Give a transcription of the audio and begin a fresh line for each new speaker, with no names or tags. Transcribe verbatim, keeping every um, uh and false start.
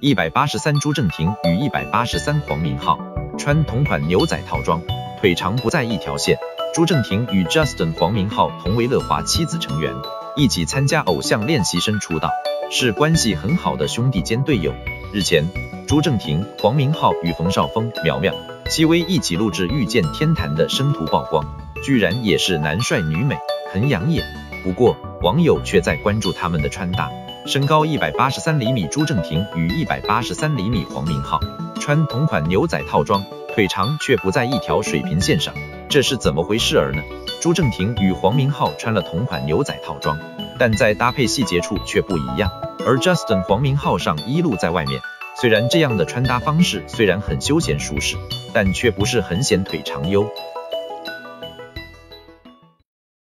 一百八十三朱正廷与一百八十三黄明昊穿同款牛仔套装，腿长不在一条线。朱正廷与 Justin 黄明昊同为乐华七子成员，一起参加偶像练习生出道，是关系很好的兄弟兼队友。日前，朱正廷、黄明昊与冯绍峰、苗苗、戚薇一起录制《遇见天坛》的生图曝光，居然也是男帅女美，很养眼。不过，网友却在关注他们的穿搭。身高一百八十三厘米朱正廷与一百八十三厘米黄明昊穿同款牛仔套装，腿长却不在一条水平线上，这是怎么回事儿呢？朱正廷与黄明昊穿了同款牛仔套装，但在搭配细节处却不一样，而 Justin 黄明昊上衣露在外面。虽然这样的穿搭方式虽然很休闲舒适，但却不是很显腿长哟。